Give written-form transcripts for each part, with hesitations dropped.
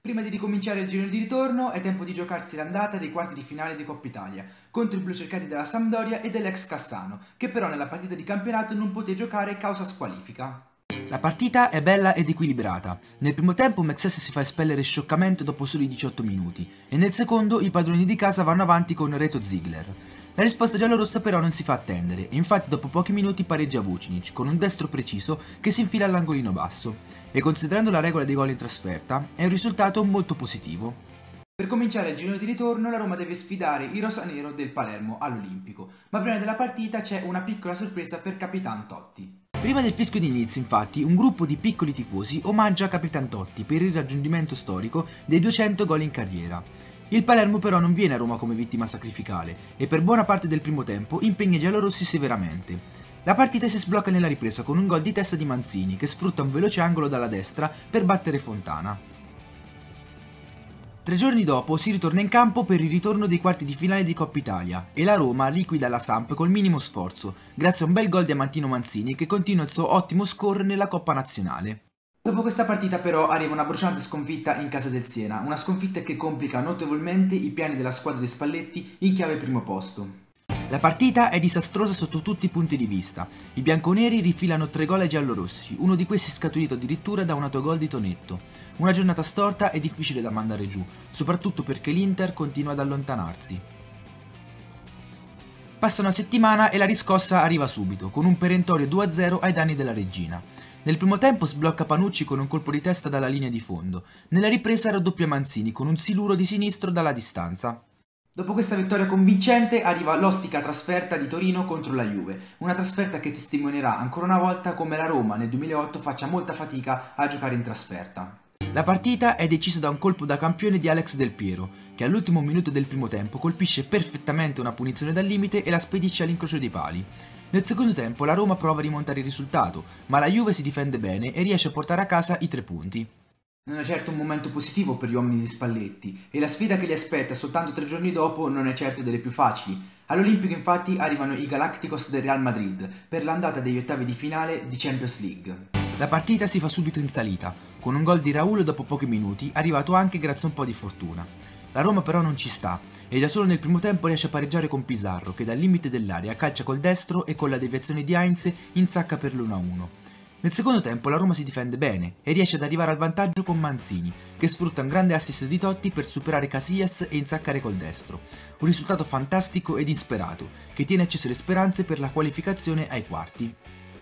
Prima di ricominciare il girone di ritorno è tempo di giocarsi l'andata dei quarti di finale di Coppa Italia contro i blucercati della Sampdoria e dell'ex Cassano, che però nella partita di campionato non poté giocare causa squalifica. La partita è bella ed equilibrata. Nel primo tempo Mexes si fa espellere scioccamente dopo soli 18 minuti e nel secondo i padroni di casa vanno avanti con Reto Ziegler. La risposta giallorossa però non si fa attendere e infatti dopo pochi minuti pareggia Vucinic con un destro preciso che si infila all'angolino basso e considerando la regola dei gol in trasferta è un risultato molto positivo. Per cominciare il girone di ritorno la Roma deve sfidare i rosanero del Palermo all'Olimpico, ma prima della partita c'è una piccola sorpresa per Capitan Totti. Prima del fischio d'inizio, infatti, un gruppo di piccoli tifosi omaggia Capitan Totti per il raggiungimento storico dei 200 gol in carriera. Il Palermo però non viene a Roma come vittima sacrificale e per buona parte del primo tempo impegna i giallorossi severamente. La partita si sblocca nella ripresa con un gol di testa di Manzini che sfrutta un veloce angolo dalla destra per battere Fontana. 3 giorni dopo si ritorna in campo per il ritorno dei quarti di finale di Coppa Italia e la Roma liquida la Samp col minimo sforzo, grazie a un bel gol di Amantino Manzini che continua il suo ottimo score nella Coppa Nazionale. Dopo questa partita però arriva una bruciante sconfitta in casa del Siena, una sconfitta che complica notevolmente i piani della squadra di Spalletti in chiave primo posto. La partita è disastrosa sotto tutti i punti di vista. I bianconeri rifilano 3 gol ai giallorossi, uno di questi scaturito addirittura da un autogol di Tonetto. Una giornata storta e difficile da mandare giù, soprattutto perché l'Inter continua ad allontanarsi. Passa una settimana e la riscossa arriva subito, con un perentorio 2-0 ai danni della Regina. Nel primo tempo sblocca Panucci con un colpo di testa dalla linea di fondo, nella ripresa raddoppia Manzini con un siluro di sinistro dalla distanza. Dopo questa vittoria convincente arriva l'ostica trasferta di Torino contro la Juve, una trasferta che testimonierà ancora una volta come la Roma nel 2008 faccia molta fatica a giocare in trasferta. La partita è decisa da un colpo da campione di Alex Del Piero, che all'ultimo minuto del primo tempo colpisce perfettamente una punizione dal limite e la spedisce all'incrocio dei pali. Nel secondo tempo la Roma prova a rimontare il risultato, ma la Juve si difende bene e riesce a portare a casa i 3 punti. Non è certo un momento positivo per gli uomini di Spalletti e la sfida che li aspetta soltanto 3 giorni dopo non è certo delle più facili. All'Olimpico infatti arrivano i Galacticos del Real Madrid per l'andata degli ottavi di finale di Champions League. La partita si fa subito in salita, con un gol di Raul dopo pochi minuti, arrivato anche grazie a un po' di fortuna. La Roma però non ci sta, e già solo nel primo tempo riesce a pareggiare con Pizarro, che dal limite dell'area calcia col destro e con la deviazione di Heinz insacca per l'1-1. Nel secondo tempo la Roma si difende bene e riesce ad arrivare al vantaggio con Manzini, che sfrutta un grande assist di Totti per superare Casillas e insaccare col destro. Un risultato fantastico ed insperato, che tiene accese le speranze per la qualificazione ai quarti.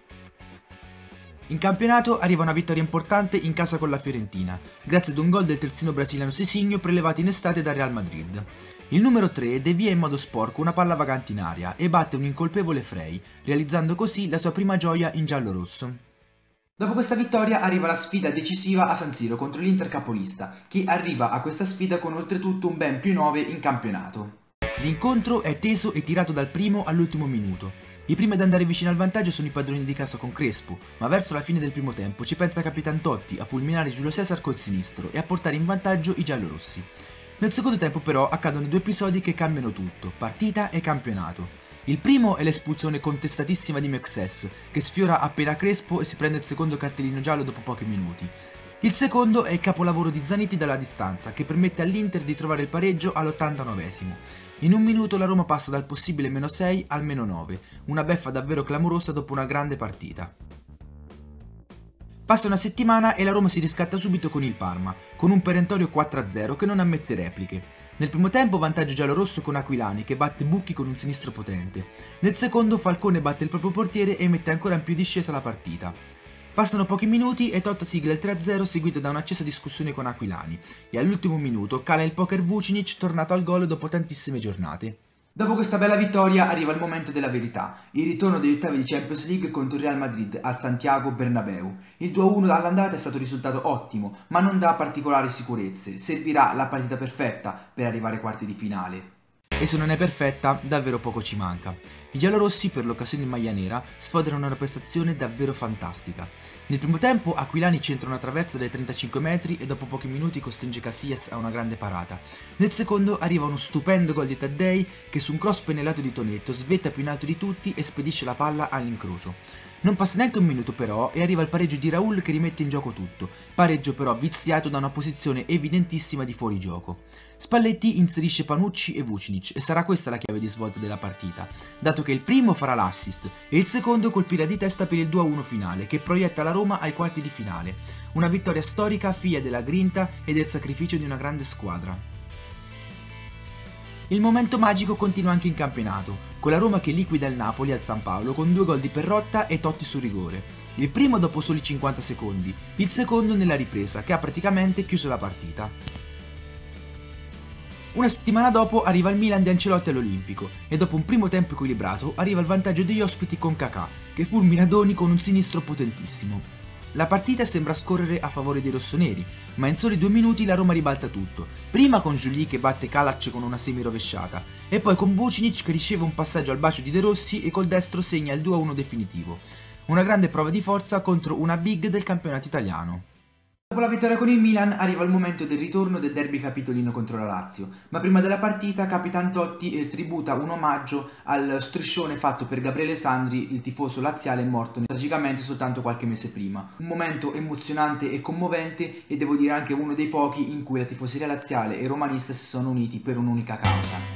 In campionato arriva una vittoria importante in casa con la Fiorentina, grazie ad un gol del terzino brasiliano Cezinho prelevato in estate dal Real Madrid. Il numero 3 devia in modo sporco una palla vagante in aria e batte un incolpevole Frey, realizzando così la sua prima gioia in giallo-rosso. Dopo questa vittoria arriva la sfida decisiva a San Siro contro l'Inter capolista, che arriva a questa sfida con oltretutto un ben più 9 in campionato. L'incontro è teso e tirato dal primo all'ultimo minuto. I primi ad andare vicino al vantaggio sono i padroni di casa con Crespo, ma verso la fine del primo tempo ci pensa Capitan Totti a fulminare Giulio Cesar col sinistro e a portare in vantaggio i giallorossi. Nel secondo tempo però accadono 2 episodi che cambiano tutto, partita e campionato. Il primo è l'espulsione contestatissima di Mexes, che sfiora appena Crespo e si prende il secondo cartellino giallo dopo pochi minuti. Il secondo è il capolavoro di Zanetti dalla distanza, che permette all'Inter di trovare il pareggio all'89esimo. In un minuto la Roma passa dal possibile -6 al -9, una beffa davvero clamorosa dopo una grande partita. Passa una settimana e la Roma si riscatta subito con il Parma, con un perentorio 4-0 che non ammette repliche. Nel primo tempo vantaggio giallorosso con Aquilani che batte Bucchi con un sinistro potente. Nel secondo Falcone batte il proprio portiere e mette ancora in più discesa la partita. Passano pochi minuti e Totti sigla il 3-0 seguito da un'accesa discussione con Aquilani e all'ultimo minuto cala il poker Vucinic tornato al gol dopo tantissime giornate. Dopo questa bella vittoria arriva il momento della verità, il ritorno degli ottavi di Champions League contro il Real Madrid al Santiago Bernabéu. Il 2-1 all'andata è stato un risultato ottimo, ma non dà particolari sicurezze, servirà la partita perfetta per arrivare ai quarti di finale. E se non è perfetta, davvero poco ci manca. I giallorossi per l'occasione in maglia nera sfoderano una prestazione davvero fantastica. Nel primo tempo Aquilani centra una traversa dai 35 metri e dopo pochi minuti costringe Casillas a una grande parata. Nel secondo arriva uno stupendo gol di Taddei che su un cross pennellato di Tonetto svetta più in alto di tutti e spedisce la palla all'incrocio. Non passa neanche un minuto però e arriva il pareggio di Raul che rimette in gioco tutto, pareggio però viziato da una posizione evidentissima di fuorigioco. Spalletti inserisce Panucci e Vucinic e sarà questa la chiave di svolta della partita, dato che il primo farà l'assist e il secondo colpirà di testa per il 2-1 finale che proietta la Roma ai quarti di finale. Una vittoria storica figlia della grinta e del sacrificio di una grande squadra. Il momento magico continua anche in campionato, con la Roma che liquida il Napoli al San Paolo con 2 gol di Perrotta e Totti su rigore. Il primo dopo soli 50 secondi, il secondo nella ripresa che ha praticamente chiuso la partita. Una settimana dopo arriva il Milan di Ancelotti all'Olimpico e dopo un primo tempo equilibrato arriva il vantaggio degli ospiti con Kakà che fulmina Doni con un sinistro potentissimo. La partita sembra scorrere a favore dei rossoneri, ma in soli 2 minuti la Roma ribalta tutto, prima con Juli che batte Kalac con una semi-rovesciata, e poi con Vucinic che riceve un passaggio al bacio di De Rossi e col destro segna il 2-1 definitivo. Una grande prova di forza contro una big del campionato italiano. Dopo la vittoria con il Milan arriva il momento del ritorno del derby capitolino contro la Lazio, ma prima della partita Capitan Totti tributa un omaggio al striscione fatto per Gabriele Sandri, il tifoso laziale morto tragicamente soltanto qualche mese prima. Un momento emozionante e commovente e devo dire anche uno dei pochi in cui la tifoseria laziale e romanista si sono uniti per un'unica causa.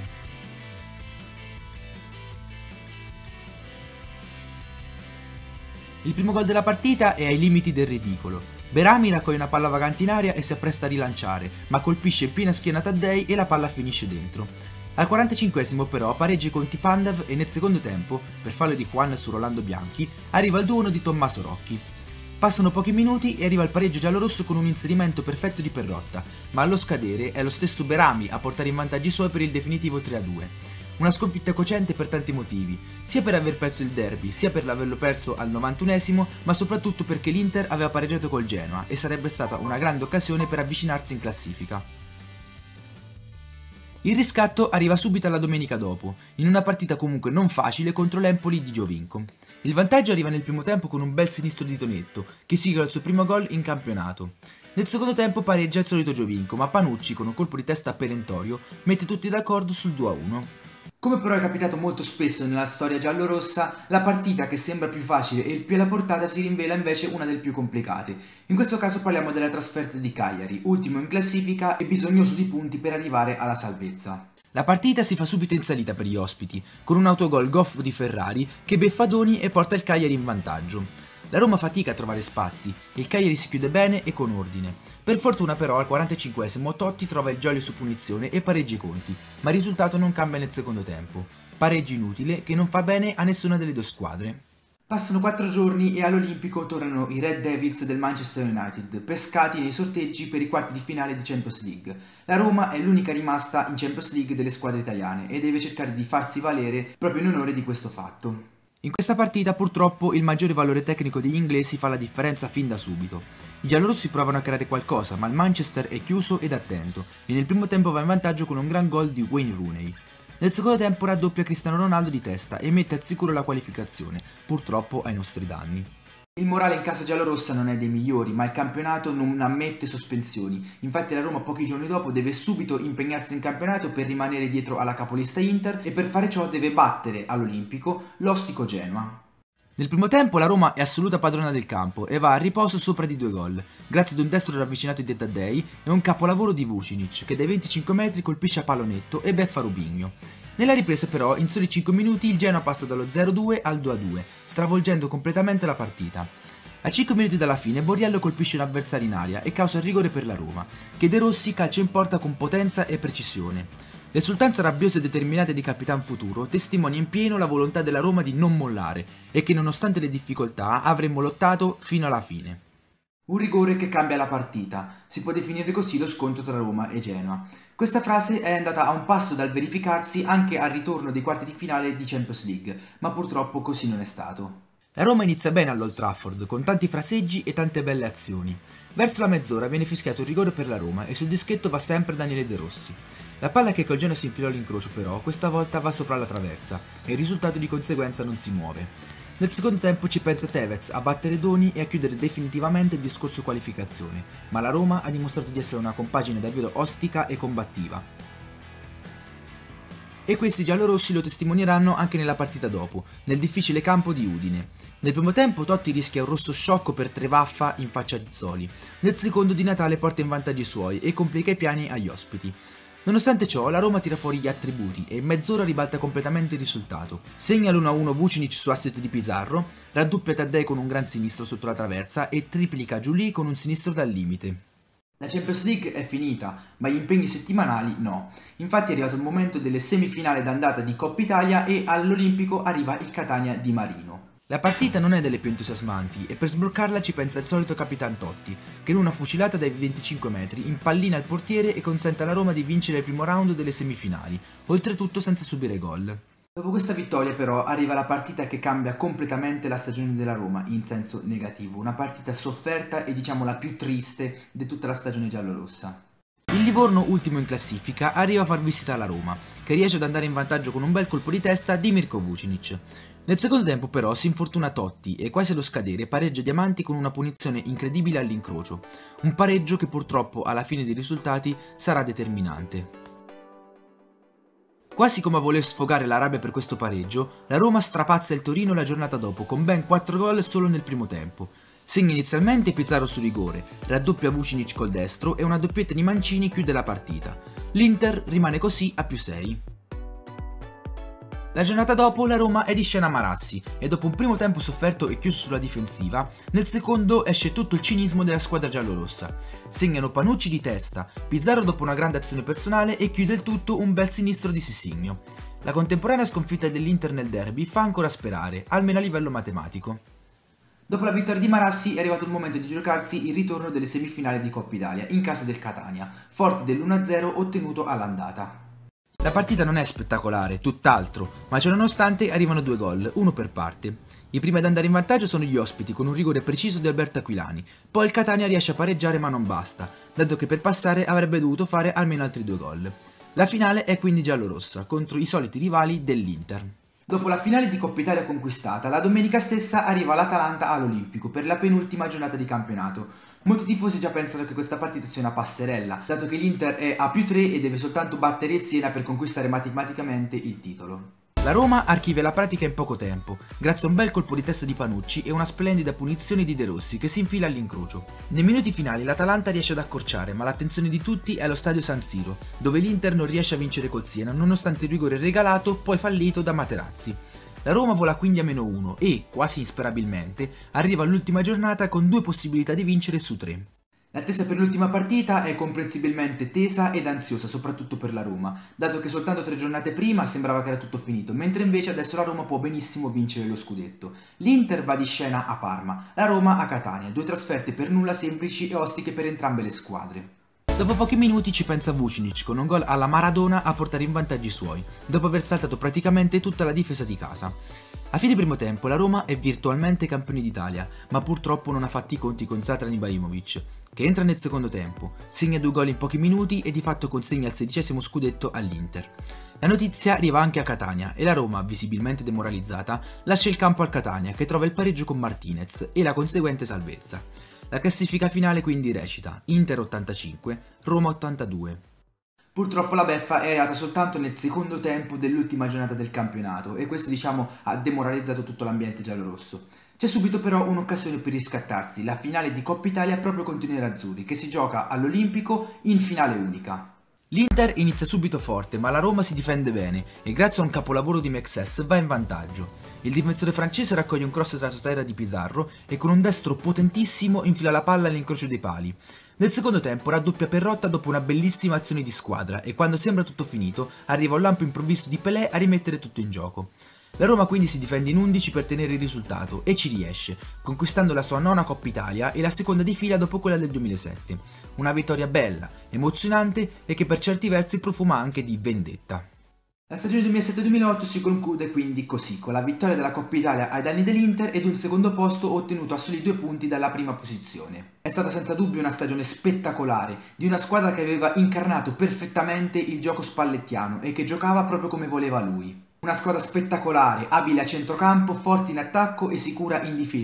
Il primo gol della partita è ai limiti del ridicolo. Berami raccoglie una palla vagante in aria e si appresta a rilanciare, ma colpisce in piena schiena Taddei e la palla finisce dentro. Al 45esimo però pareggia Conti Pandev e nel secondo tempo, per fallo di Juan su Rolando Bianchi, arriva il 2-1 di Tommaso Rocchi. Passano pochi minuti e arriva il pareggio giallorosso con un inserimento perfetto di Perrotta, ma allo scadere è lo stesso Berami a portare in vantaggi i suoi per il definitivo 3-2. Una sconfitta cocente per tanti motivi, sia per aver perso il derby, sia per averlo perso al 91esimo, ma soprattutto perché l'Inter aveva pareggiato col Genoa e sarebbe stata una grande occasione per avvicinarsi in classifica. Il riscatto arriva subito alla domenica dopo, in una partita comunque non facile contro l'Empoli di Giovinco. Il vantaggio arriva nel primo tempo con un bel sinistro di Tonetto, che sigla il suo primo gol in campionato. Nel secondo tempo pareggia il solito Giovinco, ma Panucci con un colpo di testa perentorio mette tutti d'accordo sul 2-1. Come però è capitato molto spesso nella storia giallorossa, la partita che sembra più facile e il più alla portata si rivela invece una delle più complicate. In questo caso parliamo della trasferta di Cagliari, ultimo in classifica e bisognoso di punti per arrivare alla salvezza. La partita si fa subito in salita per gli ospiti, con un autogol goffo di Ferrari che beffa Doni e porta il Cagliari in vantaggio. La Roma fatica a trovare spazi, il Cagliari si chiude bene e con ordine. Per fortuna però al 45esimo Totti trova il Giolio su punizione e pareggia i conti, ma il risultato non cambia nel secondo tempo. Pareggio inutile che non fa bene a nessuna delle due squadre. Passano 4 giorni e all'Olimpico tornano i Red Devils del Manchester United, pescati nei sorteggi per i quarti di finale di Champions League. La Roma è l'unica rimasta in Champions League delle squadre italiane e deve cercare di farsi valere proprio in onore di questo fatto. In questa partita purtroppo il maggiore valore tecnico degli inglesi fa la differenza fin da subito. I giallorossi provano a creare qualcosa, ma il Manchester è chiuso ed attento e nel primo tempo va in vantaggio con un gran gol di Wayne Rooney. Nel secondo tempo raddoppia Cristiano Ronaldo di testa e mette al sicuro la qualificazione, purtroppo ai nostri danni. Il morale in casa giallorossa non è dei migliori, ma il campionato non ammette sospensioni. Infatti la Roma pochi giorni dopo deve subito impegnarsi in campionato per rimanere dietro alla capolista Inter e per fare ciò deve battere all'Olimpico l'ostico Genoa. Nel primo tempo la Roma è assoluta padrona del campo e va a riposo sopra di 2 gol, grazie ad un destro ravvicinato di Taddei e un capolavoro di Vucinic che dai 25 metri colpisce a pallonetto e beffa Rubinho. Nella ripresa però in soli 5 minuti il Genoa passa dallo 0-2 al 2-2, stravolgendo completamente la partita. A 5 minuti dalla fine Borriello colpisce un avversario in aria e causa il rigore per la Roma, che De Rossi calcia in porta con potenza e precisione. L'esultanza rabbiosa e determinata di Capitan Futuro testimonia in pieno la volontà della Roma di non mollare e che nonostante le difficoltà avremmo lottato fino alla fine. Un rigore che cambia la partita, si può definire così lo scontro tra Roma e Genoa. Questa frase è andata a un passo dal verificarsi anche al ritorno dei quarti di finale di Champions League, ma purtroppo così non è stato. La Roma inizia bene all'Old Trafford, con tanti fraseggi e tante belle azioni. Verso la mezz'ora viene fischiato il rigore per la Roma e sul dischetto va sempre Daniele De Rossi. La palla che col Genoa si infilò all'incrocio però, questa volta va sopra la traversa e il risultato di conseguenza non si muove. Nel secondo tempo ci pensa Tevez a battere Doni e a chiudere definitivamente il discorso qualificazione, ma la Roma ha dimostrato di essere una compagine davvero ostica e combattiva. e questi giallorossi lo testimonieranno anche nella partita dopo, nel difficile campo di Udine. Nel primo tempo Totti rischia un rosso sciocco per Trevaffa in faccia a Rizzoli, nel secondo Di Natale porta in vantaggio i suoi e complica i piani agli ospiti. Nonostante ciò, la Roma tira fuori gli attributi e in mezz'ora ribalta completamente il risultato. Segna l'1-1 Vucinic su assist di Pizarro, raddoppia Taddei con un gran sinistro sotto la traversa e triplica Giulì con un sinistro dal limite. La Champions League è finita, ma gli impegni settimanali no. Infatti è arrivato il momento delle semifinali d'andata di Coppa Italia e all'Olimpico arriva il Catania di Marino. La partita non è delle più entusiasmanti e per sbloccarla ci pensa il solito Capitan Totti, che in una fucilata dai 25 metri impallina il portiere e consente alla Roma di vincere il primo round delle semifinali, oltretutto senza subire gol. Dopo questa vittoria però arriva la partita che cambia completamente la stagione della Roma in senso negativo, una partita sofferta e diciamo la più triste di tutta la stagione giallorossa. Il Livorno, ultimo in classifica, arriva a far visita alla Roma, che riesce ad andare in vantaggio con un bel colpo di testa di Mirko Vucinic. Nel secondo tempo però si infortuna Totti e quasi allo scadere pareggia Diamanti con una punizione incredibile all'incrocio, un pareggio che purtroppo alla fine dei risultati sarà determinante. Quasi come a voler sfogare la rabbia per questo pareggio, la Roma strapazza il Torino la giornata dopo con ben 4 gol solo nel primo tempo. Segna inizialmente Pizarro su rigore, raddoppia Vucinic col destro e una doppietta di Mancini chiude la partita. L'Inter rimane così a +6. La giornata dopo la Roma è di scena a Marassi e dopo un primo tempo sofferto e chiuso sulla difensiva, nel secondo esce tutto il cinismo della squadra giallorossa. Segnano Panucci di testa, Pizarro dopo una grande azione personale e chiude il tutto un bel sinistro di Sissigno. La contemporanea sconfitta dell'Inter nel derby fa ancora sperare, almeno a livello matematico. Dopo la vittoria di Marassi è arrivato il momento di giocarsi il ritorno delle semifinali di Coppa Italia in casa del Catania, forti dell'1-0 ottenuto all'andata. La partita non è spettacolare, tutt'altro, ma ciononostante arrivano 2 gol, uno per parte. I primi ad andare in vantaggio sono gli ospiti con un rigore preciso di Alberto Aquilani, poi il Catania riesce a pareggiare ma non basta, dato che per passare avrebbe dovuto fare almeno altri 2 gol. La finale è quindi giallorossa, contro i soliti rivali dell'Inter. Dopo la finale di Coppa Italia conquistata, la domenica stessa arriva l'Atalanta all'Olimpico per la penultima giornata di campionato. Molti tifosi già pensano che questa partita sia una passerella, dato che l'Inter è a +3 e deve soltanto battere il Siena per conquistare matematicamente il titolo. La Roma archivia la pratica in poco tempo, grazie a un bel colpo di testa di Panucci e una splendida punizione di De Rossi che si infila all'incrocio. Nei minuti finali l'Atalanta riesce ad accorciare, ma l'attenzione di tutti è allo stadio San Siro, dove l'Inter non riesce a vincere col Siena nonostante il rigore regalato poi fallito da Materazzi. La Roma vola quindi a -1 e, quasi insperabilmente, arriva all'ultima giornata con 2 possibilità di vincere su 3. L'attesa per l'ultima partita è comprensibilmente tesa ed ansiosa, soprattutto per la Roma, dato che soltanto 3 giornate prima sembrava che era tutto finito, mentre invece adesso la Roma può benissimo vincere lo scudetto. L'Inter va di scena a Parma, la Roma a Catania, 2 trasferte per nulla semplici e ostiche per entrambe le squadre. Dopo pochi minuti ci pensa Vucinic con un gol alla Maradona a portare in vantaggio i suoi, dopo aver saltato praticamente tutta la difesa di casa. A fine primo tempo la Roma è virtualmente campione d'Italia, ma purtroppo non ha fatti i conti con Zlatan Ibrahimovic, che entra nel secondo tempo, segna 2 gol in pochi minuti e di fatto consegna il 16° scudetto all'Inter. La notizia arriva anche a Catania e la Roma, visibilmente demoralizzata, lascia il campo al Catania che trova il pareggio con Martinez e la conseguente salvezza. La classifica finale quindi recita Inter 85, Roma 82. Purtroppo la beffa è arrivata soltanto nel secondo tempo dell'ultima giornata del campionato e questo ha demoralizzato tutto l'ambiente giallorosso. C'è subito però un'occasione per riscattarsi, la finale di Coppa Italia proprio contro i nerazzurri che si gioca all'Olimpico in finale unica. L'Inter inizia subito forte, ma la Roma si difende bene e grazie a un capolavoro di Mexes va in vantaggio. Il difensore francese raccoglie un cross tra terra di Pizarro e con un destro potentissimo infila la palla all'incrocio dei pali. Nel secondo tempo raddoppia Perrotta dopo una bellissima azione di squadra e quando sembra tutto finito arriva un lampo improvviso di Pelé a rimettere tutto in gioco. La Roma quindi si difende in 11 per tenere il risultato e ci riesce, conquistando la sua 9ª Coppa Italia e la seconda di fila dopo quella del 2007. Una vittoria bella, emozionante e che per certi versi profuma anche di vendetta. La stagione 2007-2008 si conclude quindi così, con la vittoria della Coppa Italia ai danni dell'Inter ed un secondo posto ottenuto a soli 2 punti dalla prima posizione. È stata senza dubbio una stagione spettacolare, di una squadra che aveva incarnato perfettamente il gioco spallettiano e che giocava proprio come voleva lui. Una squadra spettacolare, abile a centrocampo, forte in attacco e sicura in difesa, che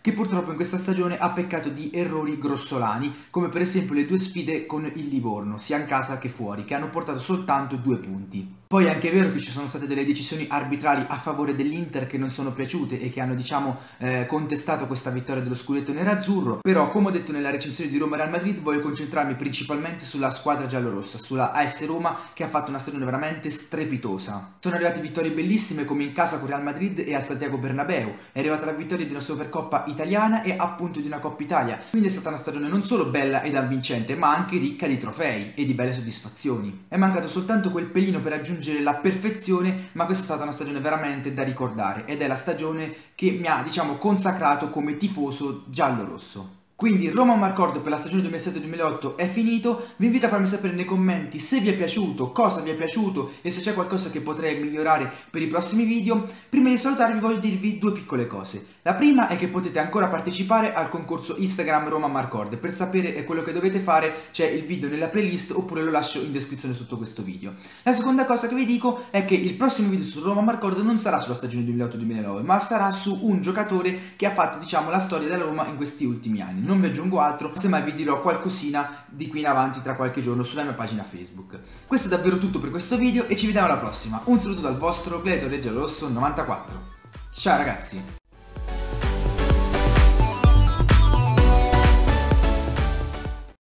che purtroppo in questa stagione ha peccato di errori grossolani, come per esempio le 2 sfide con il Livorno, sia in casa che fuori, che hanno portato soltanto 2 punti. Poi è anche vero che ci sono state delle decisioni arbitrali a favore dell'Inter che non sono piaciute e che hanno contestato questa vittoria dello scudetto nerazzurro, però come ho detto nella recensione di Roma-Real Madrid voglio concentrarmi principalmente sulla squadra giallorossa, sulla AS Roma, che ha fatto una stagione veramente strepitosa. Sono arrivate vittorie bellissime come in casa con Real Madrid e al Santiago Bernabéu, è arrivata la vittoria di una Supercoppa italiana e appunto di una Coppa Italia, quindi è stata una stagione non solo bella ed avvincente ma anche ricca di trofei e di belle soddisfazioni. È mancato soltanto quel pelino per raggiungere la perfezione, ma questa è stata una stagione veramente da ricordare ed è la stagione che mi ha consacrato come tifoso giallorosso. Quindi Roma Marcord per la stagione 2007-2008 è finito, vi invito a farmi sapere nei commenti se vi è piaciuto, cosa vi è piaciuto e se c'è qualcosa che potrei migliorare per i prossimi video. Prima di salutarvi voglio dirvi 2 piccole cose. La prima è che potete ancora partecipare al concorso Instagram Roma Marcord, per sapere quello che dovete fare c'è il video nella playlist oppure lo lascio in descrizione sotto questo video. La seconda cosa che vi dico è che il prossimo video su Roma Marcord non sarà sulla stagione 2008-2009 ma sarà su un giocatore che ha fatto la storia della Roma in questi ultimi anni. Non vi aggiungo altro, semmai vi dirò qualcosina di qui in avanti tra qualche giorno sulla mia pagina Facebook. Questo è davvero tutto per questo video e ci vediamo alla prossima. Un saluto dal vostro Gladiatore Giallorosso 94. Ciao ragazzi!